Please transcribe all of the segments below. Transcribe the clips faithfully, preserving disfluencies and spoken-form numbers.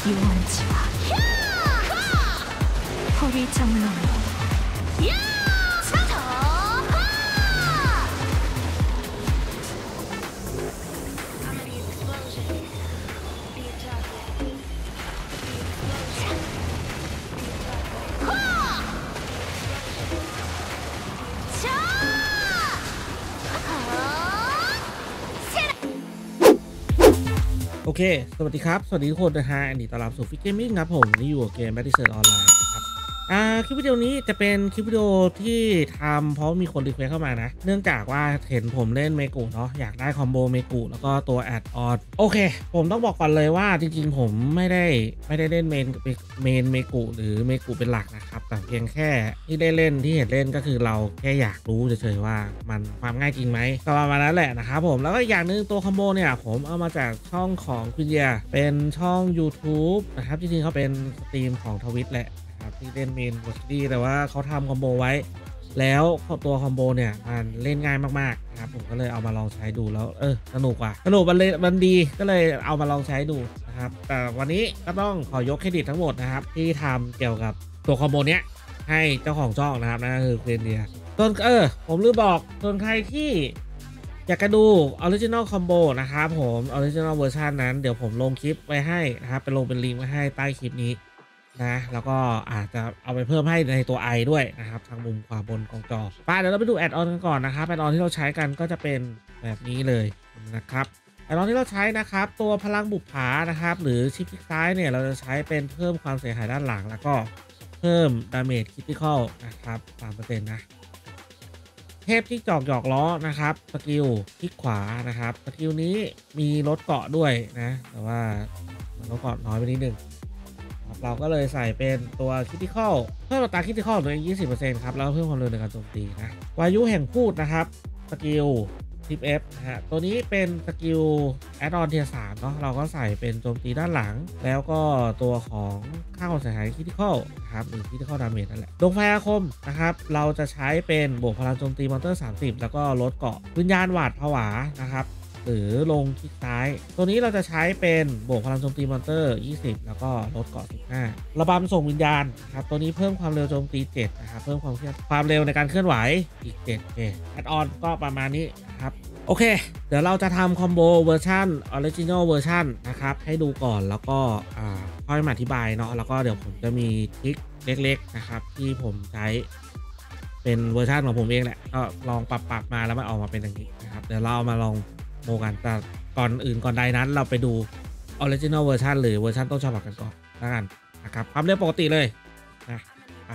ヨンチはホリチャムのโอเคสวัสดีครับสวัสดีทุกคนนะฮะอันนี้ต้อนรับสู่ฟิกเกมมิ่งครับผมนี่อยู่กับเกมแบทเทิลออนไลน์ครับอ่าคลิปวิดีโอนี้จะเป็นคลิปวิดีโอที่ทำเพราะมีคนรีเควสเข้ามานะเนื่องจากว่าเห็นผมเล่นเมกุเนาะอยากได้คอมโบเมกุแล้วก็ตัวแอดออนโอเคผมต้องบอกก่อนเลยว่าจริงๆผมไม่ได้ไม่ได้เล่นเมนเมนเมกุหรือเมกุเป็นหลักนะครับแต่เพียงแค่ที่ได้เล่นที่เห็นเล่นก็คือเราแค่อยากรู้เฉยๆว่ามันความง่ายจริงไหมก็ประมาณนั้นแหละนะครับผมแล้วก็อย่างหนึ่งตัวคอมโบเนี่ยผมเอามาจากช่องของคุณเดียเป็นช่อง YouTube นะครับจริงๆเขาเป็นสตรีมของทวิตแหละที่เล่นเมนบอสดี้แต่ว่าเขาทำคอมโบไว้แล้วตัวคอมโบเนี่ยมันเล่นง่ายมากๆนะครับผมก็เลยเอามาลองใช้ดูแล้วเออสนุกว่ะสนุกมันเลยมันดีก็เลยเอามาลองใช้ดูนะครับแต่วันนี้ก็ต้องขอยกเครดิตทั้งหมดนะครับที่ทำเกี่ยวกับตัวคอมโบเนี้ยให้เจ้าของช่องนะครับนั่นก็คือเครนเดียส่วนเออผมลืมบอกส่วนใครที่อยากจะดูออริจินอลคอมโบนะครับผมออริจินอลเวอร์ชันนั้นเดี๋ยวผมลงคลิปไว้ให้นะครับไปลงเป็นลิงก์ไว้ให้ใต้คลิปนี้นะแล้วก็อาจจะเอาไปเพิ่มให้ในตัว I ด้วยนะครับทางมุมขวาบนของจอไปเดี๋ยวเราไปดูแอดออนกันก่อนนะครับแอดออนที่เราใช้กันก็จะเป็นแบบนี้เลยนะครับแอดออนที่เราใช้นะครับตัวพลังบุปผานะครับหรือชิปคลิกซ้ายเนี่ยเราจะใช้เป็นเพิ่มความเสียหายด้านหลังแล้วก็เพิ่มดาเมจคริติคอลนะครับ สามเปอร์เซ็นต์ นะเทพที่จอกหยอกล้อนะครับสกิลคลิกขวานะครับสกิลนี้มีลดเกาะด้วยนะแต่ว่าลดเกาะน้อยไปนิดนึงเราก็เลยใส่เป็นตัวคริติคอลเพิ่มอัตราคริติคอลตัวเอง ยี่สิบเปอร์เซ็นต์ ครับแล้วเพิ่มความเร็วในการโจมตีนะวายุแห่งพูดนะครับสกิลทิป F นะฮะตัวนี้เป็นสกิลแอดออนเทียร์สามเนาะเราก็ใส่เป็นโจมตีด้านหลังแล้วก็ตัวของค่าความเสียหายคริติคอลนะครับหรือคริติคอลดาเมจนั่นแหละดวงไฟอาคมนะครับเราจะใช้เป็นบวกพลังโจมตีมอนเตอร์สามสิบแล้วก็ลดเกาะวิญญาณหวาดผวานะครับหรือลงคลิกซ้ายตัวนี้เราจะใช้เป็นบวกพลังโจมตีมอนเตอร์ยี่สิบแล้วก็ลดเกาะสิบห้าระบำส่งวิญญาณครับตัวนี้เพิ่มความเร็วโจมตีเจ็ดนะครับเพิ่มความความเร็วในการเคลื่อนไหวอีกเจ็ดโอเคแอดออนก็ประมาณนี้นะครับโอเคเดี๋ยวเราจะทำคอมโบเวอร์ชันออริจินอลเวอร์ชันนะครับให้ดูก่อนแล้วก็อ่าค่อยมาอธิบายเนาะแล้วก็เดี๋ยวผมจะมีทริคเล็กๆนะครับที่ผมใช้เป็นเวอร์ชันของผมเองแหละก็ลองปรับปรับมาแล้วมันออกมาเป็นอย่างนี้นะครับเดี๋ยวเราเอามาลองโมกันแต่ก่อนอื่นก่อนใดนั้นเราไปดู Original Version หรือเวอร์ชันต้นฉบับกันก่อนแล้วกันนะครับความเร็วปกติเลยนะไป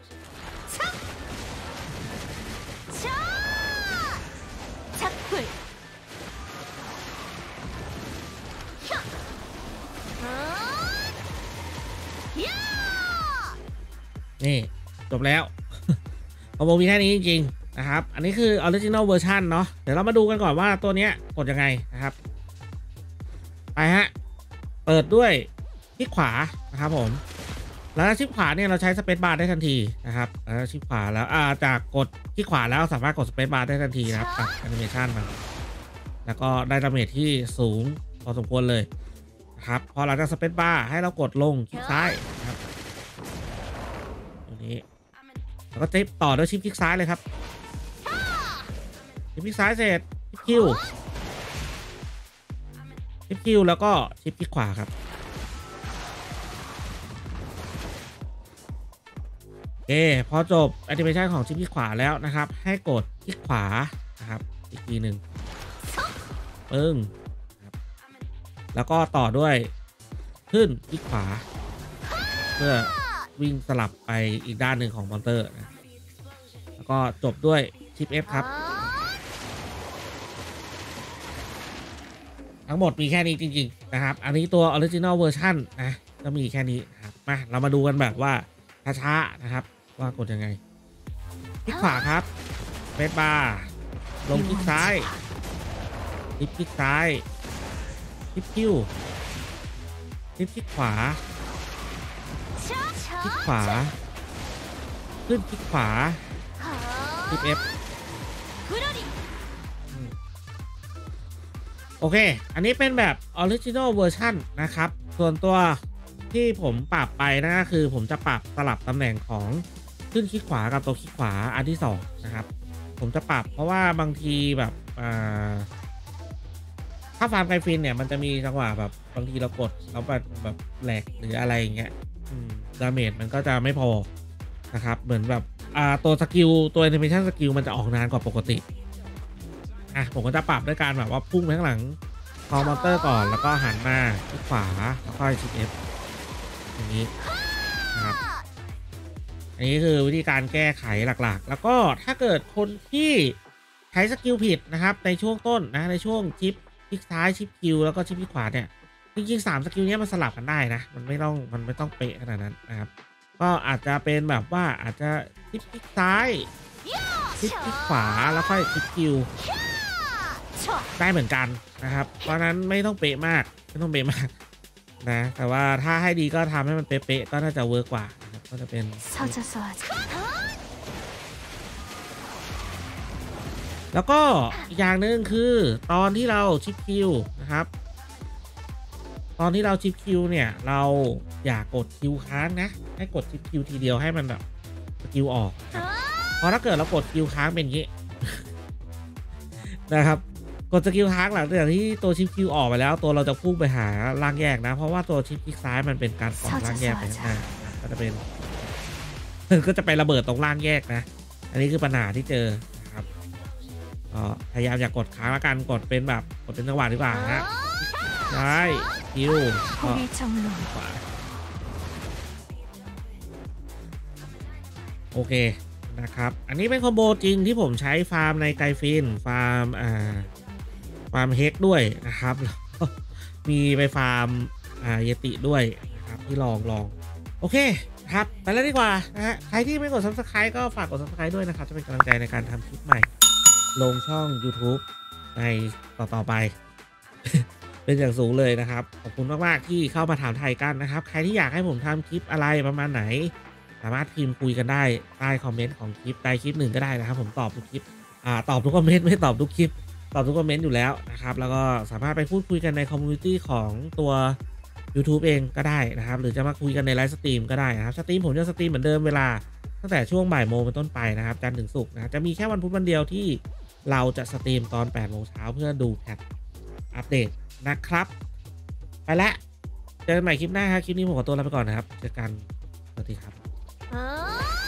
นี่จบแล้วคอมโบมีแค่นี้จริงๆนะครับอันนี้คือ Original Version เนาะเดี๋ยวเรามาดูกันก่อนว่าตัวเนี้ยกดยังไงนะครับไปฮะเปิดด้วยคลิกขวานะครับผมแล้วชิปขวาเนี่ยเราใช้สเปซบาร์ได้ทันทีนะครับแล้วชิปขวาแล้วอ่าจากกดคลิกขวาแล้วสามารถกดสเปซบาร์ได้ทันทีนะครับตัดแอนิเมชันมาแล้วก็ได้ดาเมจที่สูงพอสมควรเลยนะครับพอหลังจากสเปซบาร์ให้เรากดลงคลิกซ้ายนะครับตัวนี้แล้วก็ติปต่อด้วยชิปคลิกซ้ายเลยครับชิปคลิกซ้ายเสร็จชิปคิวชิปคิวแล้วก็ชิปคลิกขวาครับโอเคพอจบแอนิเมชันของชิปคลิกขวาแล้วนะครับให้กดคลิกขวานะครับอีกทีหนึ่งปึ้งแล้วก็ต่อด้วยขึ้นคลิกขวาเพื่อวิ่งสลับไปอีกด้านหนึ่งของมอนเตอร์นะแล้วก็จบด้วยชิป F ครับทั้งหมดมีแค่นี้จริงๆนะครับอันนี้ตัว Original Version นะก็มีแค่นี้นะครับมาเรามาดูกันแบบว่าช้าๆนะครับว่ากดยังไงคลิกขวาครับเฟซบาร์ลงคลิกซ้ายคลิกคลิกซ้ายคลิกคิวคลิกคลิกขวาคลิกขวาขึ้นคลิกขวาคลิก F โอเคอันนี้เป็นแบบ Original Version นะครับส่วนตัวที่ผมปรับไปนะก็คือผมจะปรับสลับตำแหน่งของขึ้นคลิกขวากับตัวคลิกขวาอันที่สองนะครับผมจะปรับเพราะว่าบางทีแบบถ้าฟาร์มไกฟินเนี่ยมันจะมีจังหวะแบบบางทีเรากดแล้วแบบแบบแหลกหรืออะไรอย่างเงี้ยดาเมจมันก็จะไม่พอนะครับเหมือนแบบตัวสกิลตัวแอนิเมชันสกิลมันจะออกนานกว่าปกติอ่ะผมก็จะปรับด้วยการแบบว่าพุ่งไปข้างหลังคอมมอนเตอร์ก่อนแล้วก็หันมาคลิกขวาแล้วก็ชิปเอฟอย่างนี้นะครับอันนี้คือวิธีการแก้ไขหลักๆแล้วก็ถ้าเกิดคนที่ใช้สกิลผิดนะครับในช่วงต้นนะในช่วงชิปคลิกซ้ายชิปคิวแล้วก็ชิปคลิกขวาเนี่ยจริงๆสามสกิลนี้มันสลับกันได้นะมันไม่ต้องมันไม่ต้องเป๊ะขนาดนั้นนะครับก็อาจจะเป็นแบบว่าอาจจะชิปคลิกซ้ายชิปคลิกขวาแล้วค่อยชิปคิวได้เหมือนกันนะครับเพราะนั้นไม่ต้องเป๊ะมากไม่ต้องเป๊ะมากนะแต่ว่าถ้าให้ดีก็ทำให้มันเป๊ะๆก็น่าจะเวิร์กกว่านะครับก็จะเป็นแล้วก็อีกอย่างหนึ่งคือตอนที่เราชิปคิวนะครับตอนที่เราชิปคิวเนี่ยเราอย่ากดคิวค้างนะให้กดชิปคิวทีเดียวให้มันแบบสกิลออกครับเพราะถ้าเกิดเรากดคิวค้างเป็นอย่างนี้นะครับกดสกิลค้างหลังจากที่ตัวชิปคิวออกไปแล้วตัวเราจะพุ่งไปหาล่างแยกนะเพราะว่าตัวชิปคลิกซ้ายมันเป็นการปล่อยล่างแยกไปข้างหน้าก็จะเป็นก็จะไประเบิดตรงล่างแยกนะอันนี้คือปัญหาที่เจอนะครับก็พยายามอย่ากกดค้างละกันกดเป็นแบบกดเป็นจังหวะดีกว่านะใช่คิวก็ขวาโอเคนะครับอันนี้เป็นคอมโบจริงที่ผมใช้ฟาร์มในไกฟินฟาร์มอ่าฟาร์มเฮกด้วยนะครับแล้วก็มีไปฟาร์มอ่าเยติด้วยนะครับที่ลองลองโอเคครับไปแล้วดีกว่านะฮะใครที่ไม่กด ซับสไครบ์ ก็ฝากกด ซับสไครบ์ ด้วยนะครับจะเป็นกำลังใจในการทำคลิปใหม่ลงช่อง ยูทูบ ในต่อๆไป เป็นอย่างสูงเลยนะครับขอบคุณมากๆที่เข้ามาถามไทยกันนะครับใครที่อยากให้ผมทำคลิปอะไรประมาณไหนสามารถพิมพ์คุยกันได้ใต้คอมเมนต์ของคลิปใต้คลิปหนึ่งก็ได้นะครับผมตอบทุกคลิปอ่าตอบทุกคอมเมนต์ไม่ตอบทุกคลิปตอบทุกคอมเมนต์อยู่แล้วนะครับแล้วก็สามารถไปพูดคุยกันในคอมมูนิตี้ของตัว ยูทูบ เองก็ได้นะครับหรือจะมาคุยกันในไลฟ์สตรีมก็ได้นะครับสตรีมผมจะสตรีมเหมือนเดิมเวลาตั้งแต่ช่วงบ่ายโมงเป็นต้นไปนะครับจันทร์ถึงศุกร์นะจะมีแค่วันพุธวันเดียวที่เราจะสตรีมตอนแปดโมงเช้าเพื่อดูแพทอัปเดตนะครับไปแล้วเจอกันใหม่คลิปหน้าครับคลิปนี้ผมขอตัวลาไปก่อนนะครับเจอกันสวัสดีครับ